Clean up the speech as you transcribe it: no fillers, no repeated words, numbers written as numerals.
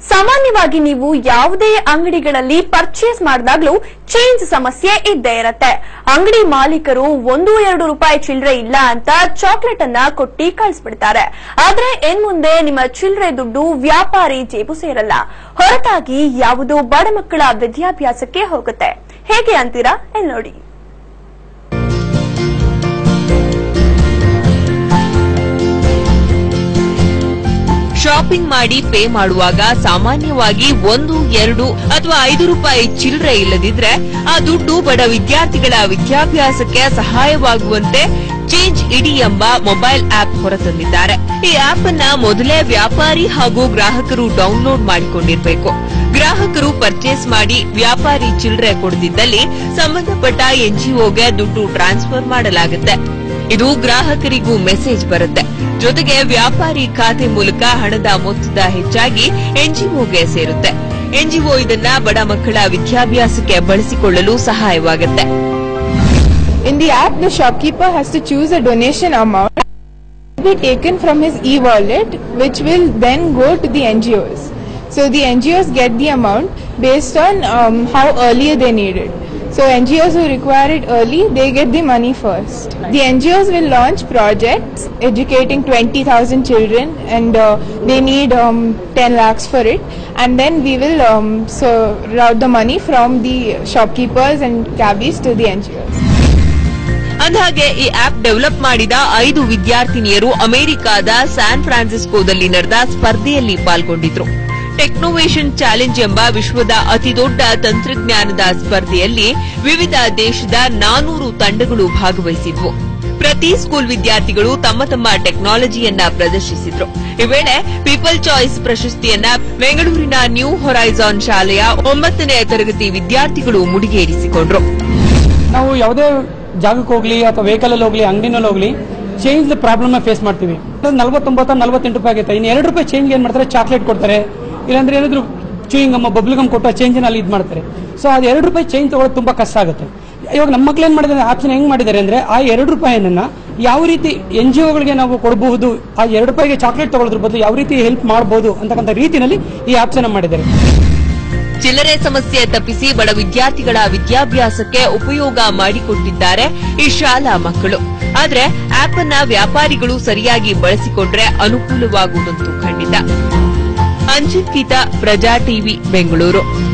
ಸಾಮಾನ್ಯವಾಗಿ ನೀವು ಯಾವುದೇ ಅಂಗಡಿಗಳಲ್ಲಿ ಪರ್ಚೇಸ್ ಮಾಡಿದಾಗಲೂ ಚೇಂಜ್ ಸಮಸ್ಯೆ ಇದ್ದೇ ಇರುತ್ತೆ. ಅಂಗಡಿ ಮಾಲೀಕರು 1-2 ರೂಪಾಯಿ ಚಿಲ್ಲರೆ ಇಲ್ಲ ಅಂತ ಚಾಕ್ಲೇಟ್ ಅನ್ನ ಕೊಟ್ಟಿ ಕಳಿಸ್ಬಿಡ್ತಾರೆ. ಆದ್ರೆ ಇನ್ಮುಂದೆ ನಿಮ್ಮ ಚಿಲ್ಲರೆ ದುಡ್ಡು ವ್ಯಾಪಾರಿ ಜೇಬು ಸೇರಲ್ಲ, ಹೊರತಾಗಿ ಯಾವುದೋ ಬಡ ಮಕ್ಕಳ ವಿದ್ಯಾಭ್ಯಾಸಕ್ಕೆ ಹೋಗುತ್ತೆ. ಹೇಗೆ ಅಂತೀರಾ? ಇಲ್ಲಿ ನೋಡಿ. ಶಾಪಿಂಗ್ ಮಾಡಿ ಪೇ ಮಾಡುವಾಗ ಸಾಮಾನ್ಯವಾಗಿ 1-2 ಅಥವಾ 5 ರೂಪಾಯಿ ಚಿಲ್ಲರೆ ಇಲ್ಲದಿದ್ರೆ ಆ ದುಡ್ಡು ಬಡ ವಿದ್ಯಾರ್ಥಿಗಳ ವಿದ್ಯಾಭ್ಯಾಸಕ್ಕೆ ಸಹಾಯವಾಗುವಂತೆ ಚೇಂಜ್ ಇಡಿ ಎಂಬ ಮೊಬೈಲ್ ಆಪ್ ಹೊರತಂದಿದ್ದಾರೆ. ಈ ಆಪ್ ಅನ್ನ ಮೊದಲೇ ವ್ಯಾಪಾರಿ ಹಾಗೂ ಗ್ರಾಹಕರು ಡೌನ್ಲೋಡ್ ಮಾಡಿಕೊಂಡಿರಬೇಕು. ಗ್ರಾಹಕರು ಪರ್ಚೇಸ್ ಮಾಡಿ ವ್ಯಾಪಾರಿ ಚಿಲ್ಲರೆ ಕೊಡದಿದ್ದಲ್ಲಿ ಸಂಬಂಧಪಟ್ಟ ಎನ್ಜಿಒಗೆ ದುಡ್ಡು ಟ್ರಾನ್ಸ್ಫರ್ ಮಾಡಲಾಗುತ್ತೆ. ಇದು ಗ್ರಾಹಕರಿಗೂ ಮೆಸೇಜ್ ಬರುತ್ತೆ. ಜೊತೆಗೆ ವ್ಯಾಪಾರಿ ಖಾತೆ ಮೂಲಕ ಹಣದ ಮೊತ್ತದ ಹೆಚ್ಚಾಗಿ ಎನ್ಜಿಒಗೆ ಸೇರುತ್ತೆ. ಎನ್ಜಿಒ ಇದನ್ನ ಬಡ ಮಕ್ಕಳ ವಿದ್ಯಾಭ್ಯಾಸಕ್ಕೆ ಬಳಸಿಕೊಳ್ಳಲು ಸಹಾಯವಾಗುತ್ತೆ. In the app, the shopkeeper has to choose a donation amount to be taken from his e-wallet, which will then go to the NGOs. So the NGOs get the amount based on how earlier they need it. So NGOs who require it early, they get the money first. The NGOs will launch projects educating 20,000 children, and they need 10 lakhs for it. And then we will route the money from the shopkeepers and cabbies to the NGOs. ಅಂದಹಾಗೆ ಈ app develop ಮಾಡಿದ 5 ವಿದ್ಯಾರ್ಥಿನಿಯರು ಅಮೆರಿಕಾದ San ಫ್ರಾನ್ಸಿಸ್ಕೋದಲ್ಲಿ ನಡೆದ ಸ್ಪರ್ಧೆಯಲ್ಲಿ ಪಾಲ್ಗೊಂಡಿದ್ರು. ಟೆಕ್ನೋವೇಷನ್ challenge ಎಂಬ ವಿಶ್ವದ ಅತಿದೊಡ್ಡ ತಂತ್ರಜ್ಞಾನದ ಸ್ಪರ್ಧೆಯಲ್ಲಿ ವಿವಿಧ ದೇಶದ 400 ತಂಡಗಳು ಭಾಗವಹಿಸಿದ್ವು. ಪ್ರತಿ ಸ್ಕೂಲ್ ವಿದ್ಯಾರ್ಥಿಗಳು ತಮ್ಮ ತಮ್ಮ ಟೆಕ್ನಾಲಜಿಯನ್ನ ಪ್ರದರ್ಶಿಸಿದ್ರು. ಈ ವೇಳೆ ಪೀಪಲ್ ಚಾಯ್ಸ್ ಪ್ರಶಸ್ತಿಯನ್ನ ಬೆಂಗಳೂರಿನ ನ್ಯೂ ಹೊರೈಸಾನ್ ಶಾಲೆಯ 9ನೇ ತರಗತಿ ವಿದ್ಯಾರ್ಥಿಗಳು ಮುಡಿಗೇರಿಸಿಕೊಂಡ್ರು. ನಾವು ಯಾವುದೇ ಜಾಗಕ್ಕೆ ಹೋಗ್ಲಿ ಅಥವಾ ವೆಹಿಕಲ್ ಅಲ್ಲಿ ಹೋಗ್ಲಿ, ಅಂಗಡಿನಲ್ಲಿ ಹೋಗ್ಲಿ, ಚೇಂಜ್ ಪ್ರಾಬ್ಲಮ್ ಫೇಸ್ ಮಾಡ್ತೀವಿ. 49-48 ರೂಪಾಯಿ ಆಗುತ್ತೆ. ಇನ್ನು 2 ರೂಪಾಯಿ ಚೇಂಜ್ ಏನ್ ಮಾಡ್ತಾರೆ, ಚಾಕ್ಲೇಟ್ ಕೊಡ್ತಾರೆ, ಇಲ್ಲಾಂದ್ರೆ ಏನಾದ್ರು ಚೂಯಿಂಗ್ ಗಮ್, ಬಬ್ಲ್ ಗಮ್ ಕೊಟ್ಟು ಚೇಂಜ್ ಅಲ್ಲಿ ಇದು ಮಾಡ್ತಾರೆ. ಸೊ ಅದು 2 ರೂಪಾಯಿ ಚೇಂಜ್ ತಗೊಳ್ಳೋದು ತುಂಬಾ ಕಷ್ಟ ಆಗುತ್ತೆ. ಇವಾಗ ನಮ್ಮ ಮಕ್ಳು ಏನ್ ಮಾಡಿದ್ದಾರೆ, ಆಪ್ಷನ್ ಹೆಂಗ್ ಮಾಡಿದ್ದಾರೆ ಅಂದ್ರೆ, ಆ 2 ರೂಪಾಯಿನ ಯಾವ ರೀತಿ ಎನ್ಜಿಒಗಳಿಗೆ ನಾವು ಕೊಡಬಹುದು, ಆ 2 ರೂಪಾಯಿಗೆ ಚಾಕ್ಲೇಟ್ ತಗೊಳ್ಳೋದ್ರ ಬದಲು ಯಾವ ರೀತಿ ಹೆಲ್ಪ್ ಮಾಡಬಹುದು ಅಂತಕ್ಕಂಥ ರೀತಿಯಲ್ಲಿ ಈ ಆಪ್ಷನ್ ಮಾಡಿದ್ದಾರೆ. ಚಿಲ್ಲರೆ ಸಮಸ್ಯೆ ತಪ್ಪಿಸಿ ಬಡ ವಿದ್ಯಾರ್ಥಿಗಳ ವಿದ್ಯಾಭ್ಯಾಸಕ್ಕೆ ಉಪಯೋಗ ಮಾಡಿಕೊಟ್ಟಿದ್ದಾರೆ ಈ ಶಾಲಾ ಮಕ್ಕಳು. ಆದ್ರೆ ಆಪ್ ಅನ್ನ ವ್ಯಾಪಾರಿಗಳು ಸರಿಯಾಗಿ ಬಳಸಿಕೊಂಡ್ರೆ ಅನುಕೂಲವಾಗುವುದಂತೂ ಖಂಡಿತ. ಅಂಜಿತ್ ಗೀತಾ, ಪ್ರಜಾ ಟಿವಿ, ಬೆಂಗಳೂರು.